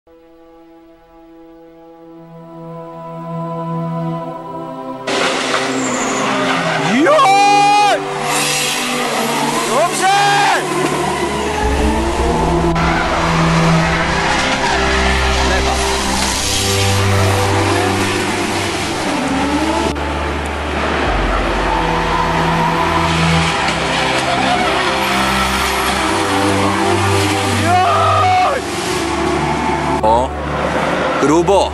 O, grubo.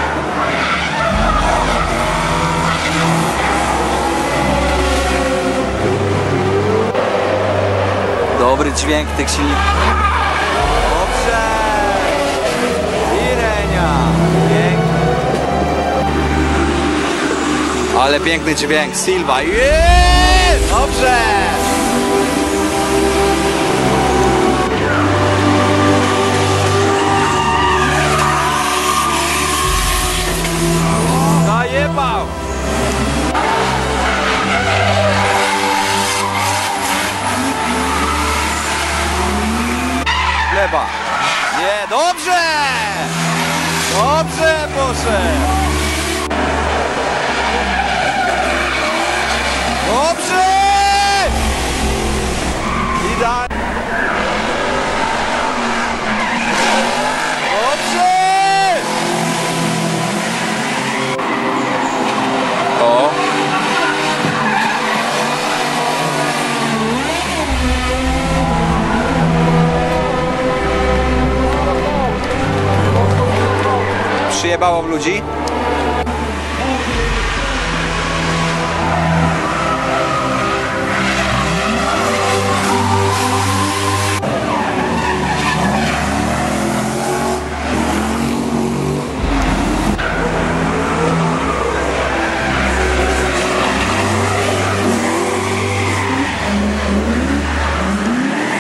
Dobry dźwięk tych silników. Dobrze. Irenia. Pięknie. Ale piękny dźwięk. Silva. Jest! Dobrze. Zajebał. Lewa. Nie, dobrze! Dobrze poszedł! Dobrze! Idealnie! Dobrze! O! Przyjebało w ludzi.